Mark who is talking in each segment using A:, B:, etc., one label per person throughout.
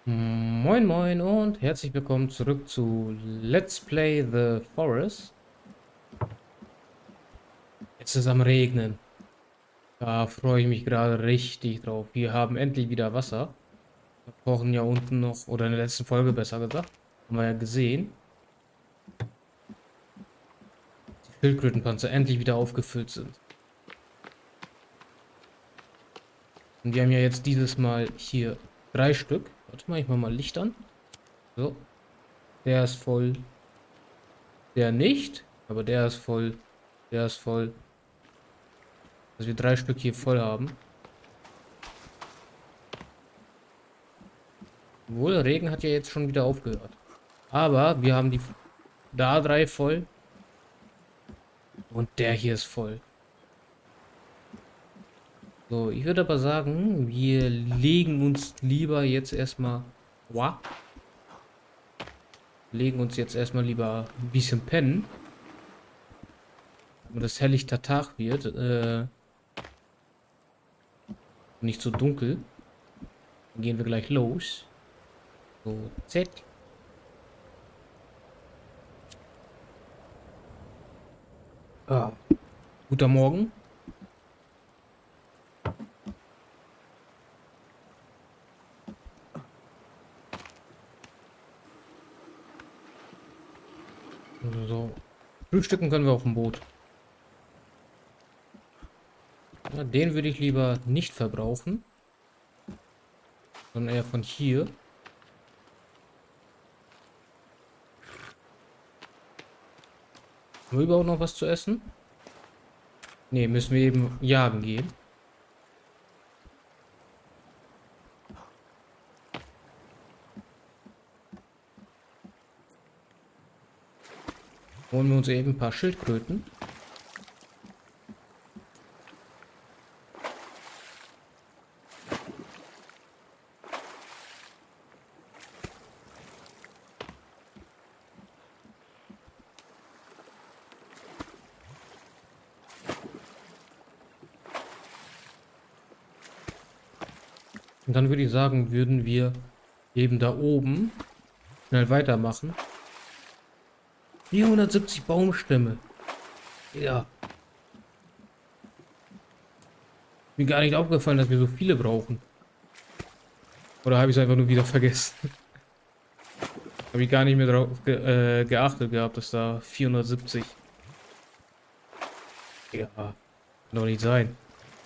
A: Moin Moin und herzlich willkommen zurück zu Let's Play The Forest. Jetzt ist es am Regnen. Da freue ich mich gerade richtig drauf. Wir haben endlich wieder Wasser. Wir brauchen ja unten noch, oder in der letzten Folge besser gesagt, haben wir ja gesehen, die Schildkrötenpanzer endlich wieder aufgefüllt sind. Und wir haben ja jetzt dieses Mal hier 3 Stück. Warte mal, ich mache mal Licht an. So, der ist voll. Der nicht, aber der ist voll. Der ist voll. Dass wir 3 Stück hier voll haben. Obwohl, Regen hat ja jetzt schon wieder aufgehört. Aber wir haben die da 3 voll und der hier ist voll. So, ich würde aber sagen, wir legen uns lieber jetzt erstmal. Wow, legen uns jetzt erstmal lieber ein bisschen pennen. Und es helllichter Tag wird. Nicht so dunkel. Dann gehen wir gleich los. So, Z. Ah, guter Morgen. So, frühstücken können wir auf dem Boot. Ja, den würde ich lieber nicht verbrauchen, sondern eher von hier. Haben wir überhaupt noch was zu essen? Ne, müssen wir eben jagen gehen. Holen wir uns eben ein paar Schildkröten. Und dann würde ich sagen, würden wir eben da oben schnell weitermachen. 470 Baumstämme. Ja. Mir gar nicht aufgefallen, dass wir so viele brauchen. Oder habe ich es einfach nur wieder vergessen? Habe ich gar nicht mehr drauf geachtet gehabt, dass da 470. Ja, kann doch nicht sein.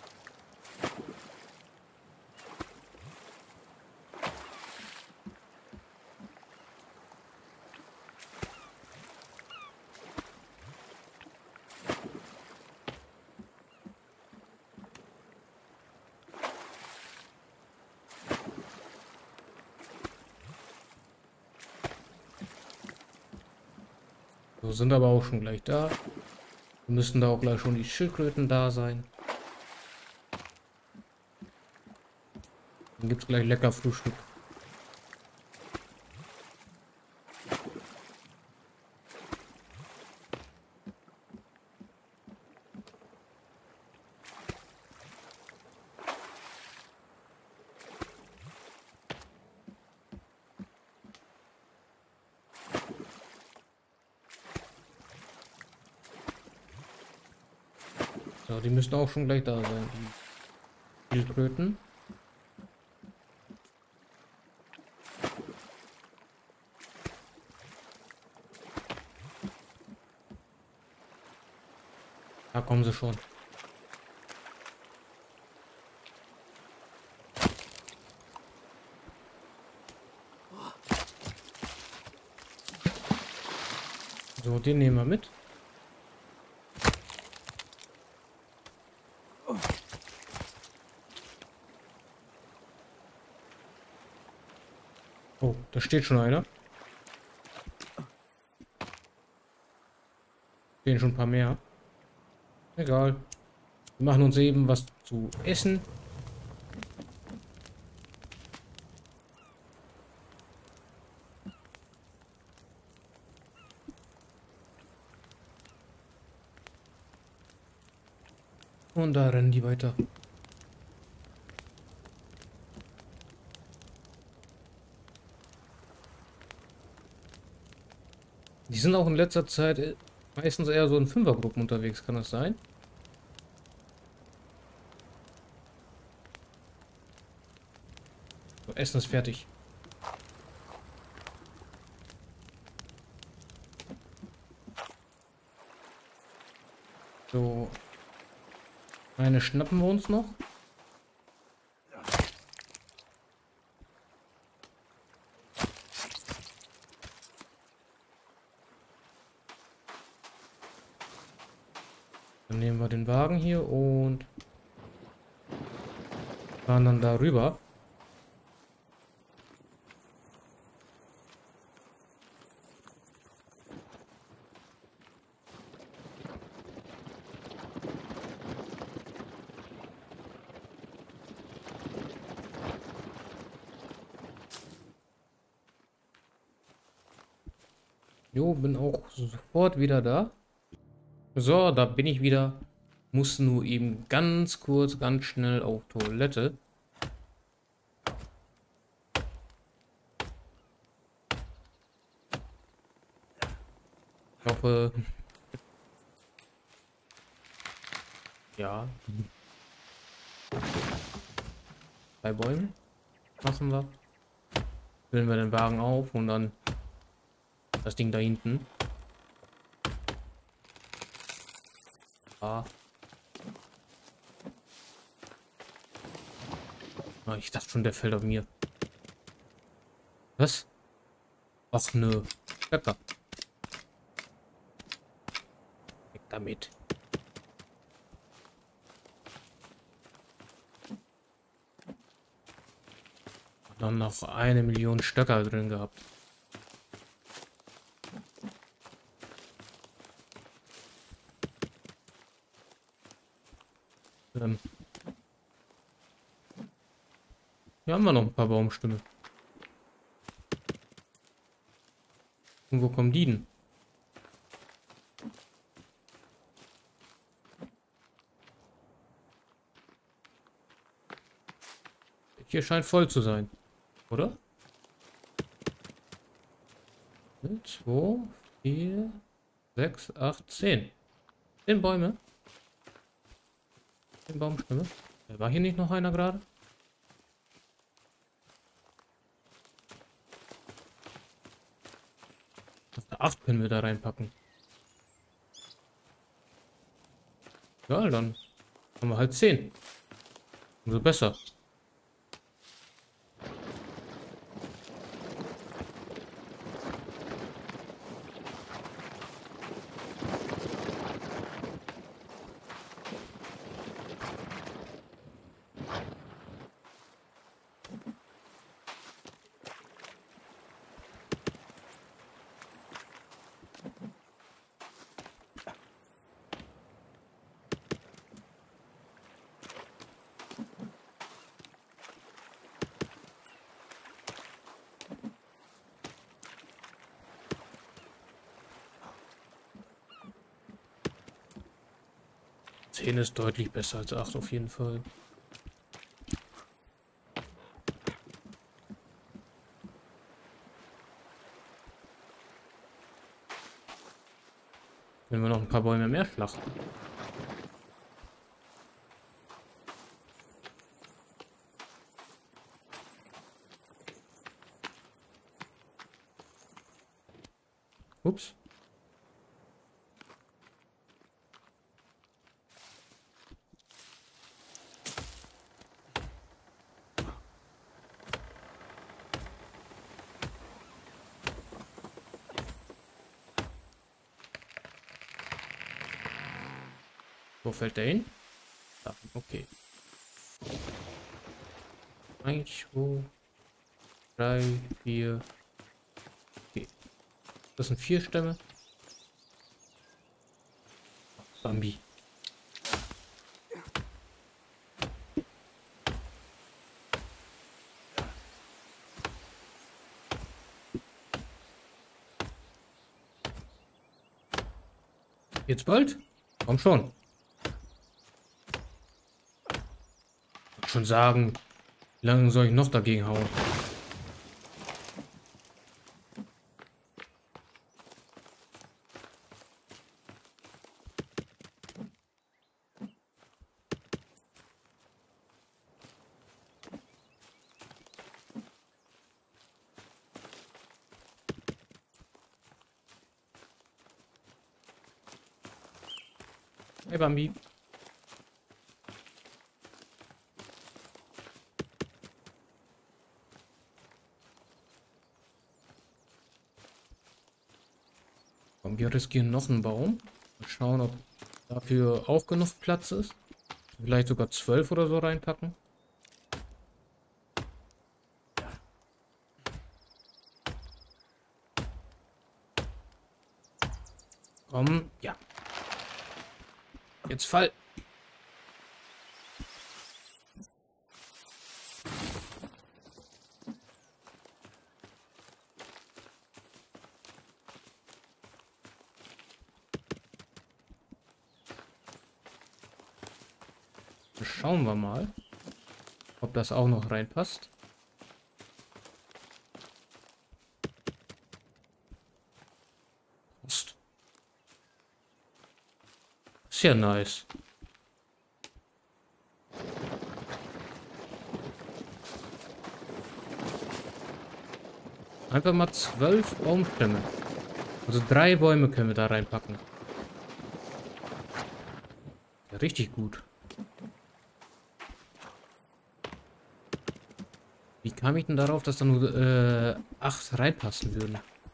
A: So, sind aber auch schon gleich da. Müssten da auch gleich schon die Schildkröten da sein. Dann gibt es gleich lecker Frühstück. So, die müssten auch schon gleich da sein, die Schildkröten. Da kommen sie schon. So, den nehmen wir mit. Oh, da steht schon einer. Stehen schon ein paar mehr. Egal. Wir machen uns eben was zu essen. Und da rennen die weiter. Die sind auch in letzter Zeit meistens eher so in Fünfergruppen unterwegs, kann das sein? So, Essen ist fertig. So, eine schnappen wir uns noch. Dann nehmen wir den Wagen hier und fahren dann darüber. Jo, bin auch sofort wieder da. So, da bin ich wieder. Muss nur eben ganz kurz, ganz schnell auf Toilette. Ich hoffe. Ja. 3 Bäume. Machen wir. Füllen wir den Wagen auf und dann das Ding da hinten. Ah. Ah, ich dachte schon, der fällt auf mir. Was? Ach nö. Pfeffer. Weg damit. Und dann noch 1 Million Stöcker drin gehabt. Hier haben wir noch ein paar Baumstämme. Und wo kommen die denn? Hier scheint voll zu sein. Oder? 2, 4, 6, 8, 10. 10 Bäume. 10 Baumstämme. War hier nicht noch einer gerade? Auf der 8 können wir da reinpacken. Ja, dann haben wir halt 10. Umso besser. Zehn ist deutlich besser als 8 auf jeden Fall. Wenn wir noch ein paar Bäume mehr flach. Ups. Wo fällt der hin? Da, okay. 1, 2, 3, 4. Okay. Das sind 4 Stämme. Bambi. Jetzt bald? Komm schon. Ich schon sagen, wie lange soll ich noch dagegen hauen? Hey Bambi. Komm, wir riskieren noch einen Baum. Mal schauen, ob dafür auch genug Platz ist. Vielleicht sogar 12 oder so reinpacken. Komm, ja. Jetzt fall. Schauen wir mal, ob das auch noch reinpasst. Ist ja nice. Einfach mal 12 Baumstämme. Also 3 Bäume können wir da reinpacken. Ja, richtig gut. Wie kam ich denn darauf, dass da nur 8 reinpassen würden?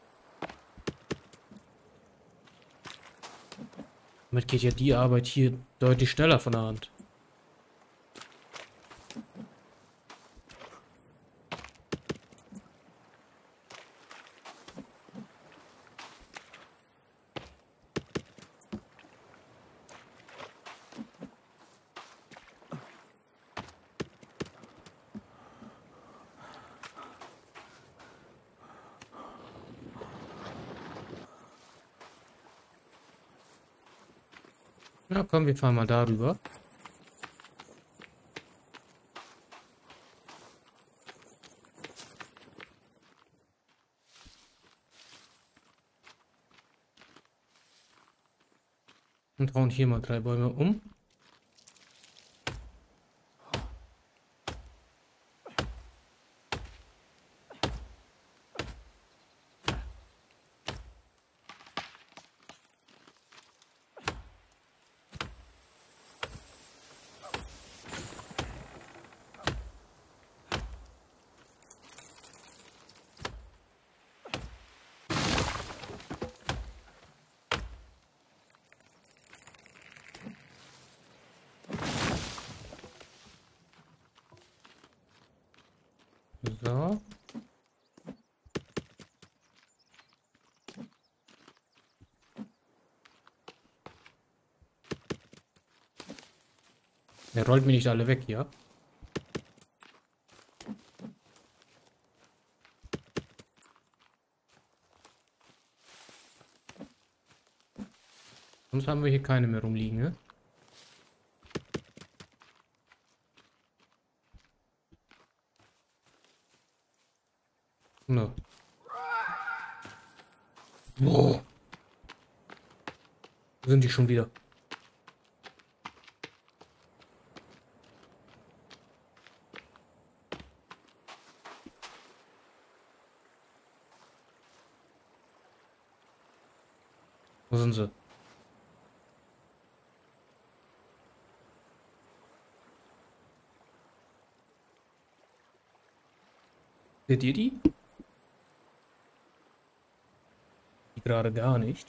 A: Damit geht ja die Arbeit hier deutlich schneller von der Hand. Na komm, wir fahren mal darüber. Und hauen hier mal 3 Bäume um. So. Er rollt mir nicht alle weg, ja? Sonst haben wir hier keine mehr rumliegen, ne? No. Boah. Wo sind die schon wieder? Wo sind sie? Seht ihr die? Die gerade gar nicht.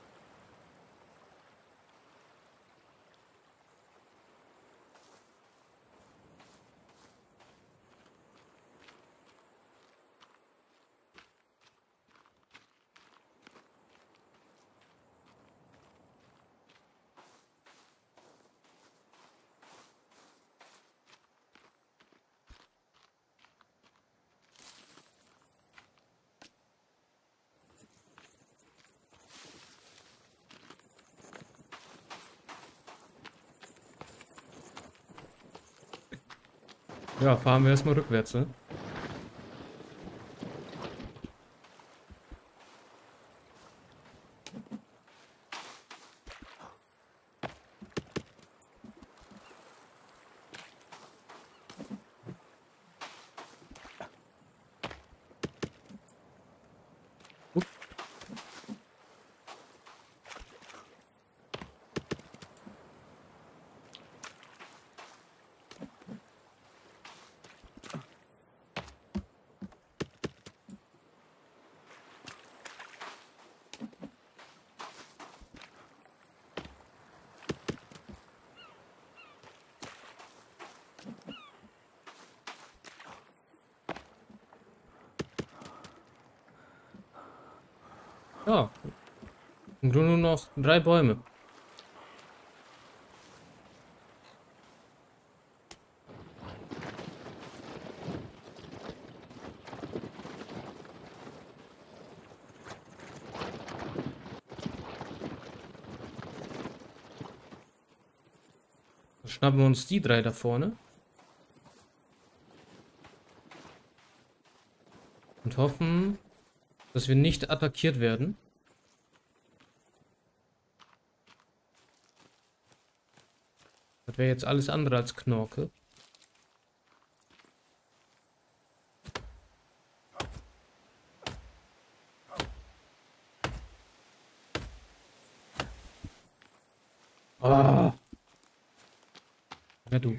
A: Ja, fahren wir erstmal rückwärts, ne? Ja, im Grunde nur noch 3 Bäume. Dann schnappen wir uns die 3 da vorne. Und hoffen, dass wir nicht attackiert werden. Das wäre jetzt alles andere als Knorke. Ah. Ja, du.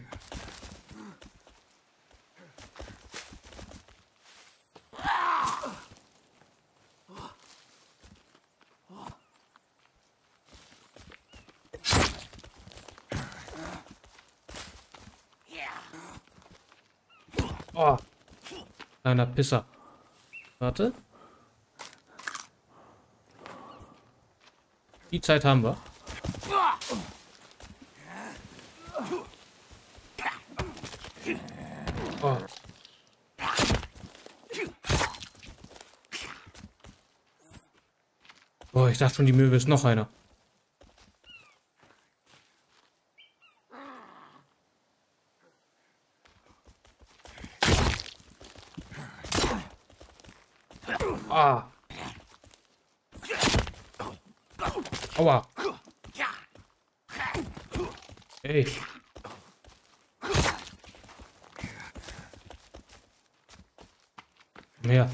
A: Oh, kleiner Pisser. Warte. Die Zeit haben wir. Oh. Oh, ich dachte schon, die Möwe ist noch einer. Ah. Aua. Ey. Mehr.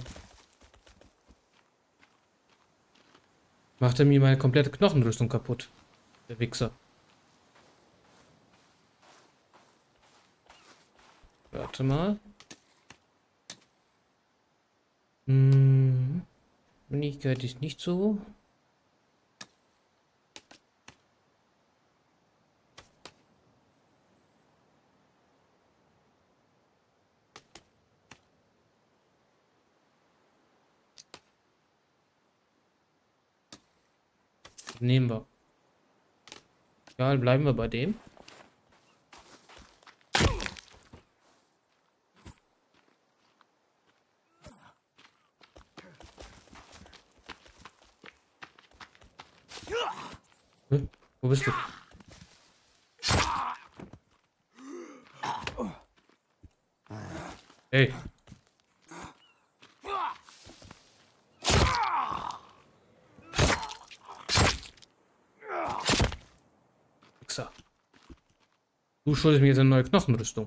A: Macht er mir meine komplette Knochenrüstung kaputt. Der Wichser. Warte mal. Männlichkeit ist nicht so. Nehmen wir. Egal, bleiben wir bei dem. Hm? Wo bist du? Hey. Wichser. Du schuldest mir jetzt eine neue Knochenrüstung.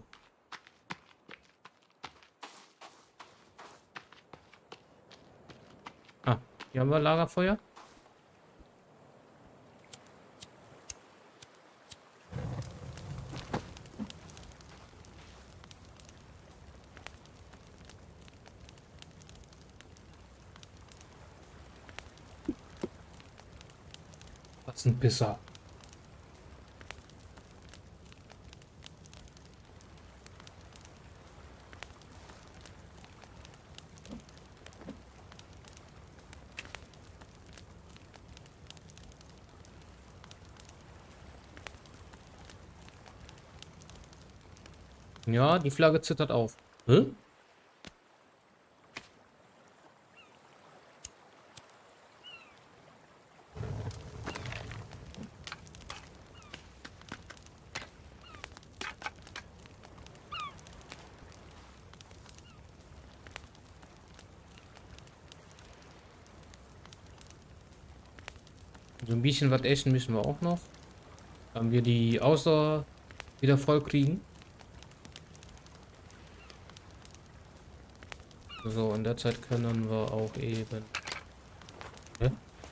A: Ah, hier haben wir Lagerfeuer. Was ein Pisser. Ja, die Flagge zittert auf. Hä? So ein bisschen was essen müssen wir auch noch. Haben wir die Ausdauer wieder voll kriegen. So, in der Zeit können wir auch eben. Hä?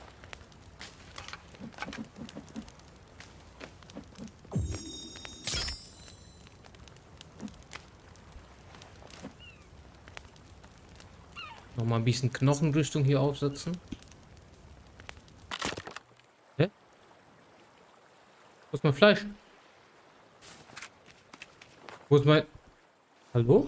A: Noch mal ein bisschen Knochenrüstung hier aufsetzen. Hä? Wo ist mein Fleisch? Wo ist mein... Hallo?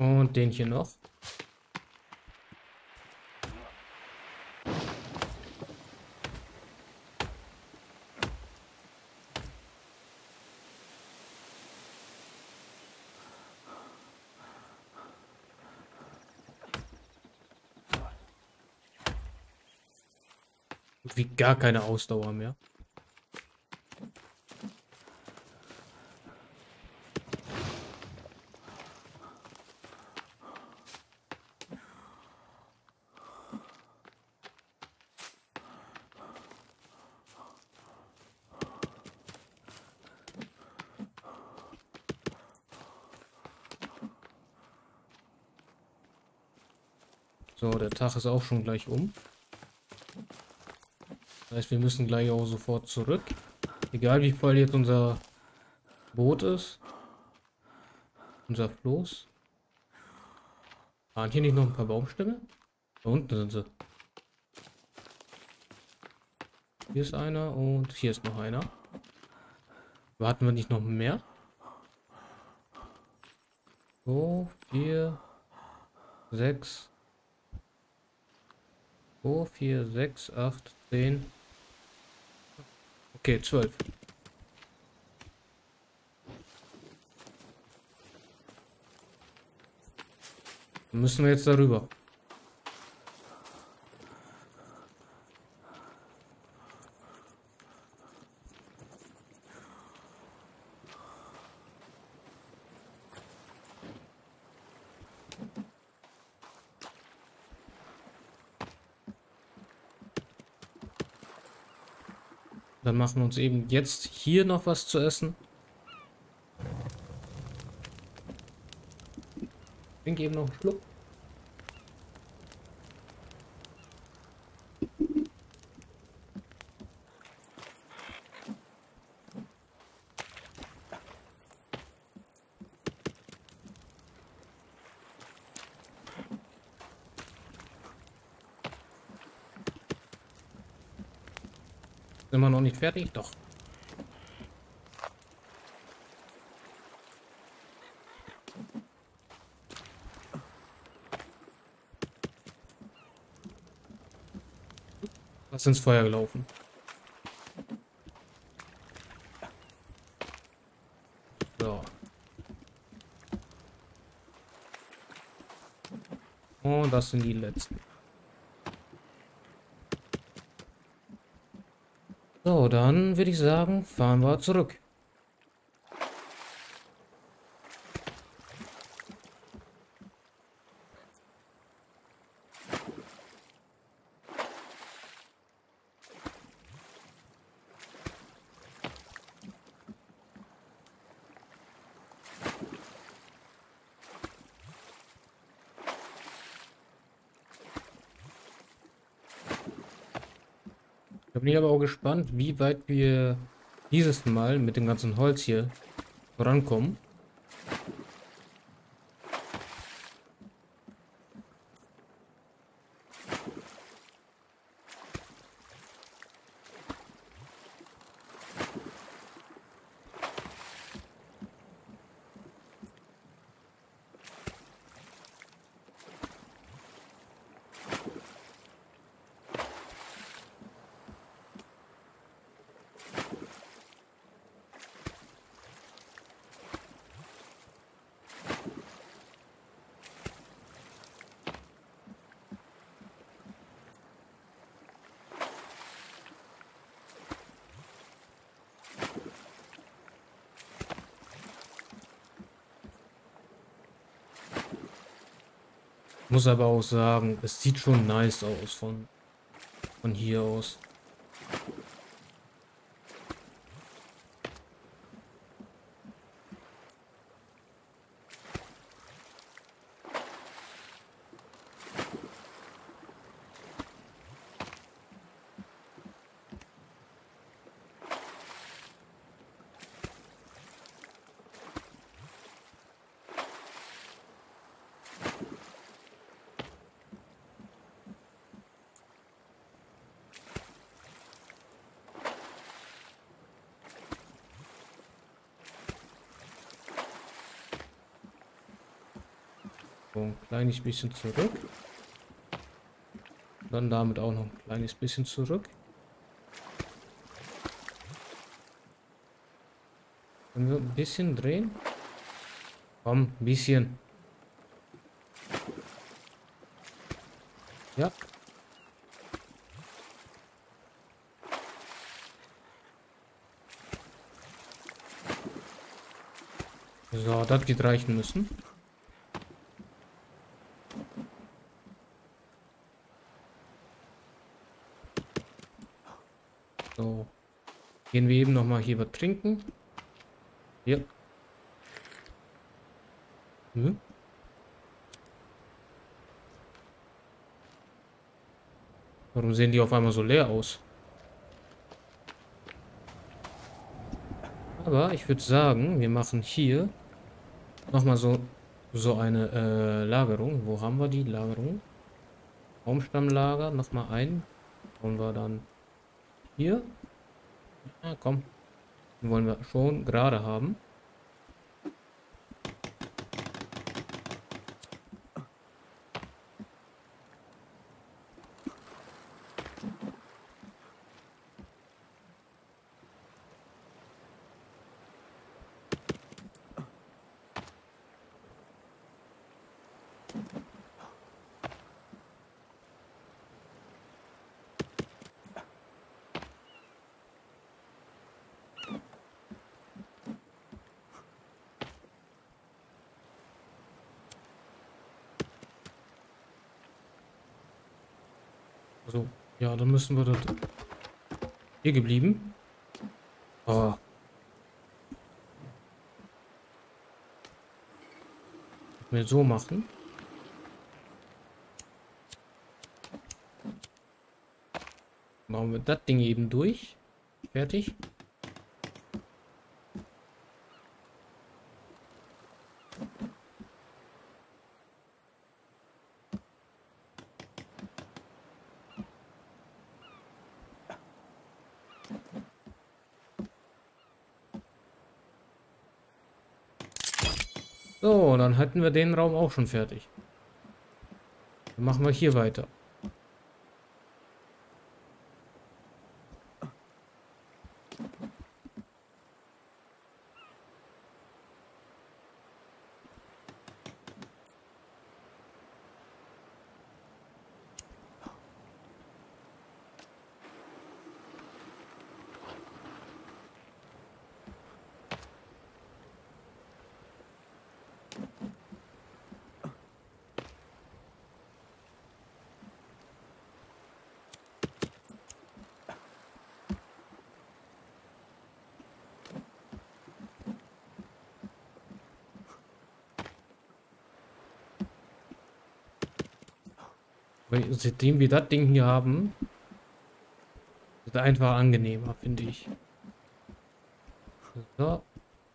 A: Und den hier noch. Wie gar keine Ausdauer mehr. So, der Tag ist auch schon gleich um. Das heißt, wir müssen gleich auch sofort zurück. Egal wie voll jetzt unser Boot ist. Unser Floß. Waren hier nicht noch ein paar Baumstämme? Da unten sind sie. Hier ist einer und hier ist noch einer. Warten wir nicht noch mehr? So, 4, 6. 2, 4, 6, 8, 10. Okay, 12. Dann müssen wir jetzt darüber. Dann machen wir uns eben jetzt hier noch was zu essen. Ich eben noch einen Schluck. Sind wir noch nicht fertig? Doch. Was ins Feuer gelaufen. So. Und das sind die letzten. So, dann würde ich sagen, fahren wir zurück. Da bin ich aber auch gespannt, wie weit wir dieses Mal mit dem ganzen Holz hier vorankommen. Muss aber auch sagen, es sieht schon nice aus von hier aus. So, ein kleines bisschen zurück. Dann damit auch noch ein kleines bisschen zurück. Können wir ein bisschen drehen? Komm, ein bisschen. Ja. So, das wird reichen müssen. So. Gehen wir eben nochmal hier was trinken. Hier. Hm? Warum sehen die auf einmal so leer aus? Aber ich würde sagen, wir machen hier nochmal so eine Lagerung. Wo haben wir die Lagerung? Baumstammlager, nochmal ein. Wollen wir dann hier? Ah, komm. Den wollen wir schon gerade haben. So, ja, dann müssen wir das hier geblieben. Oh, wir so machen. Machen wir das Ding eben durch. Fertig. So, dann hätten wir den Raum auch schon fertig. Dann machen wir hier weiter. Weil seitdem wir das Ding hier haben, ist es einfach angenehmer, finde ich. So.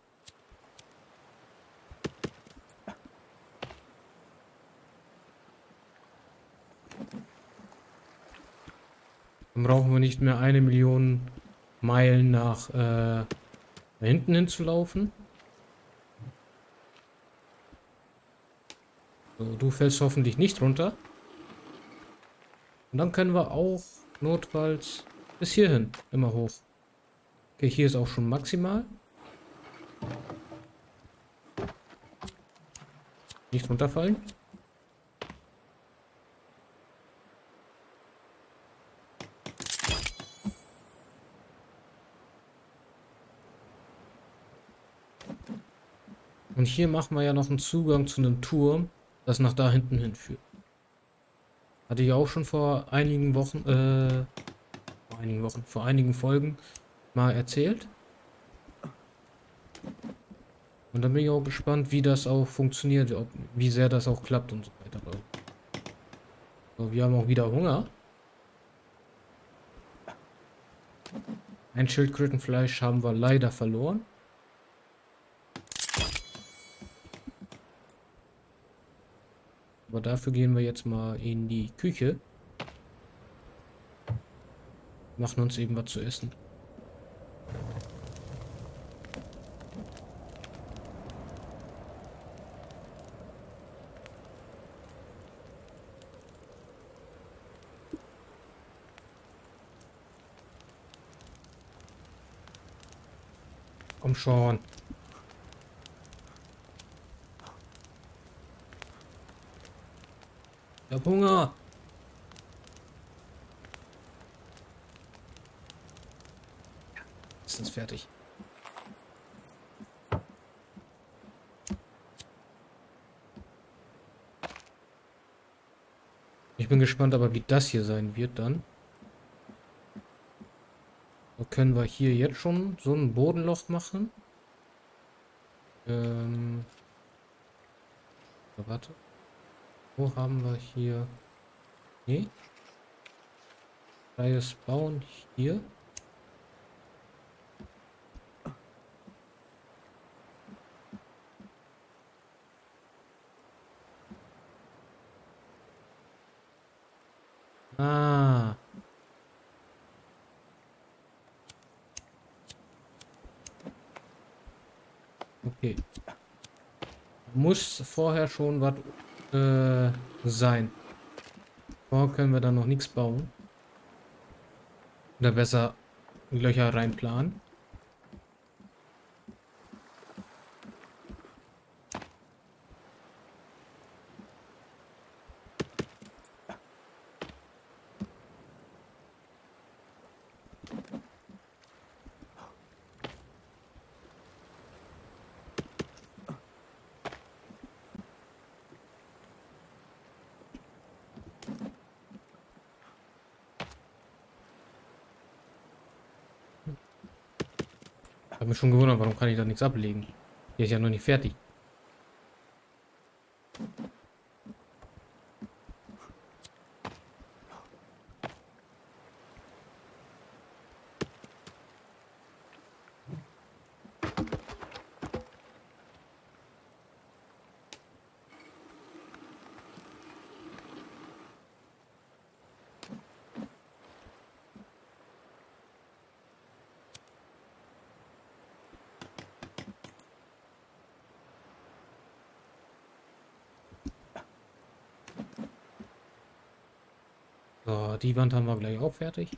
A: Dann brauchen wir nicht mehr 1 Million Meilen nach da hinten hinzulaufen. So, du fällst hoffentlich nicht runter. Und dann können wir auch notfalls bis hierhin immer hoch. Okay, hier ist auch schon maximal. Nicht runterfallen. Und hier machen wir ja noch einen Zugang zu einem Turm, das nach da hinten hinführt. Hatte ich auch schon vor einigen Wochen, vor einigen Folgen mal erzählt. Und dann bin ich auch gespannt, wie das auch funktioniert, wie sehr das auch klappt und so weiter. So, wir haben auch wieder Hunger. Ein Schildkrötenfleisch haben wir leider verloren. Aber dafür gehen wir jetzt mal in die Küche. Machen uns eben was zu essen. Komm schon. Ich hab Hunger. Ist das fertig? Ich bin gespannt, aber wie das hier sein wird dann. So können wir hier jetzt schon so ein Bodenloch machen. Warte. Wo haben wir hier? Nee. Freies Bauen hier. Ah. Okay. Muss vorher schon was sein. Vorher können wir dann noch nichts bauen. Oder besser Löcher reinplanen. Ich habe mich schon gewundert, warum kann ich da nichts ablegen? Hier ist ja noch nicht fertig. So, die Wand haben wir gleich auch fertig.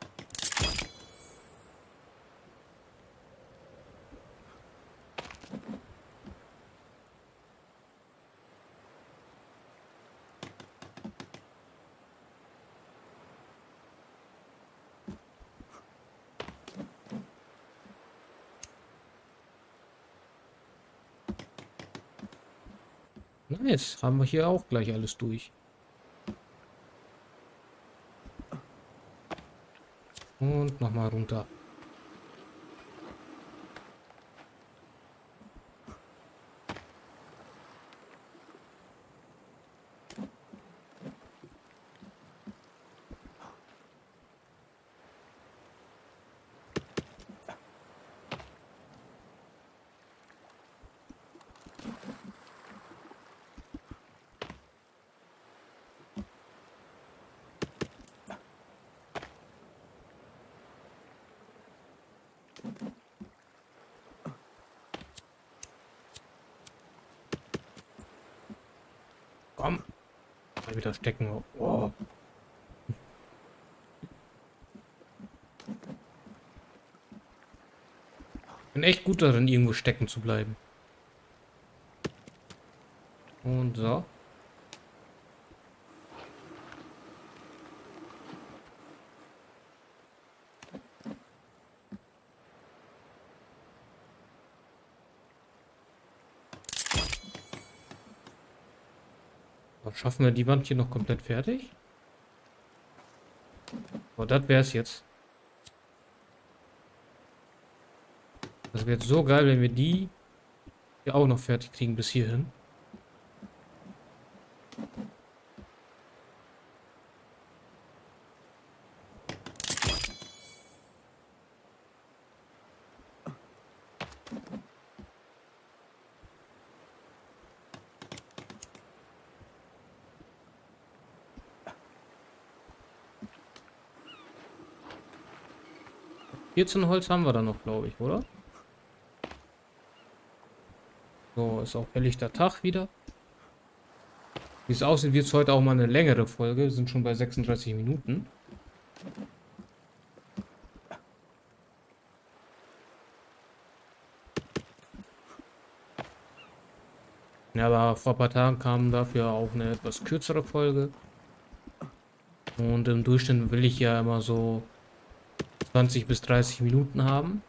A: Nice, haben wir hier auch gleich alles durch. Und nochmal runter. Komm. Mal wieder stecken. Oh. Bin echt gut darin, irgendwo stecken zu bleiben. Und so. Dann schaffen wir die Wand hier noch komplett fertig. Oh, das wäre es jetzt. Das wird so geil, wenn wir die hier auch noch fertig kriegen bis hierhin. Holz haben wir dann noch, glaube ich, oder? So, ist auch helllichter Tag wieder. Wie es aussieht, wird es heute auch mal eine längere Folge. Wir sind schon bei 36 Minuten. Ja, aber vor ein paar Tagen kam dafür auch eine etwas kürzere Folge. Und im Durchschnitt will ich ja immer so 20 bis 30 Minuten haben.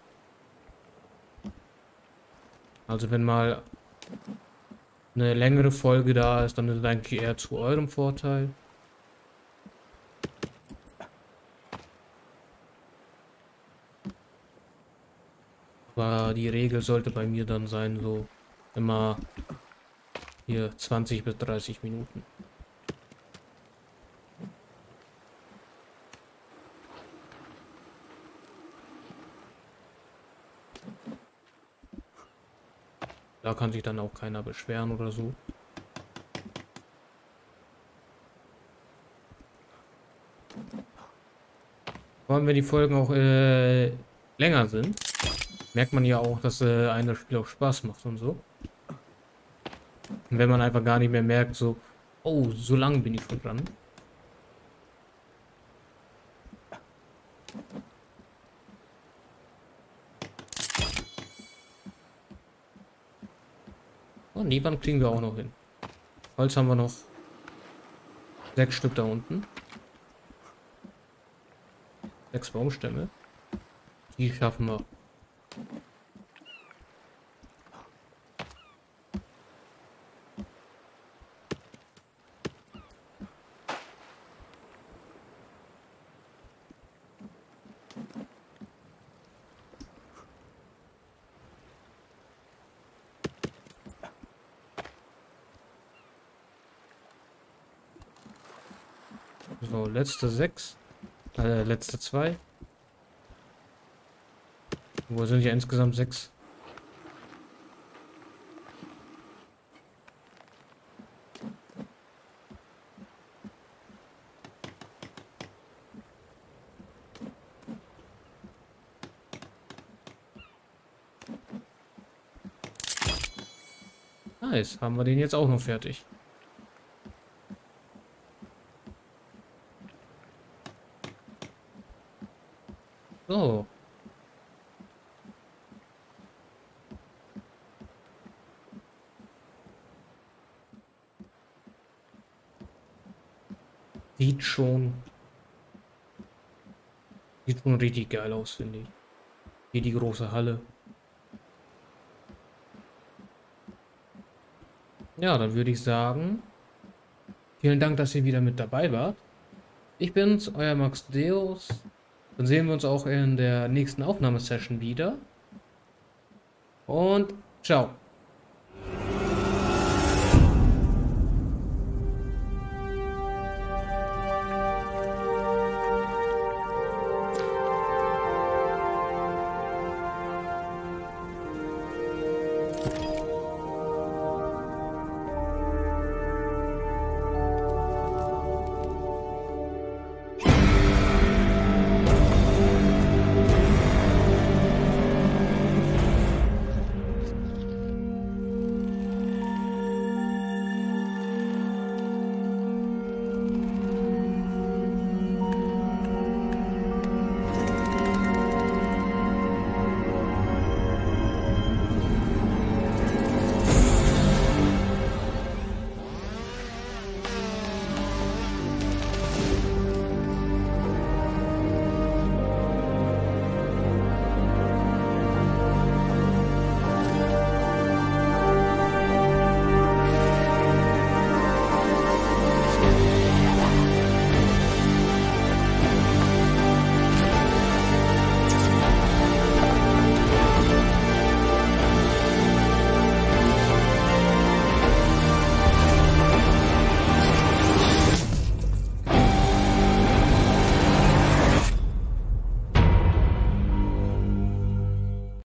A: Also wenn mal eine längere Folge da ist, dann ist es eigentlich eher zu eurem Vorteil. Aber die Regel sollte bei mir dann sein, so immer hier 20 bis 30 Minuten. Da kann sich dann auch keiner beschweren oder so. Vor allem, wenn die Folgen auch länger sind, merkt man ja auch, dass einem das Spiel auch Spaß macht und so. Und wenn man einfach gar nicht mehr merkt, so, oh, so lange bin ich schon dran. Und die Wand kriegen wir auch noch hin. Holz haben wir noch 6 Stück da unten. 6 Baumstämme. Die schaffen wir. So, letzte 6. Letzte 2. Wo sind ja insgesamt 6? Nice, haben wir den jetzt auch noch fertig. So. Sieht schon richtig geil aus, finde ich. Hier die große Halle. Ja, dann würde ich sagen, vielen Dank, dass ihr wieder mit dabei wart. Ich bin's, euer Max Deus. Dann sehen wir uns auch in der nächsten Aufnahmesession wieder. Und ciao.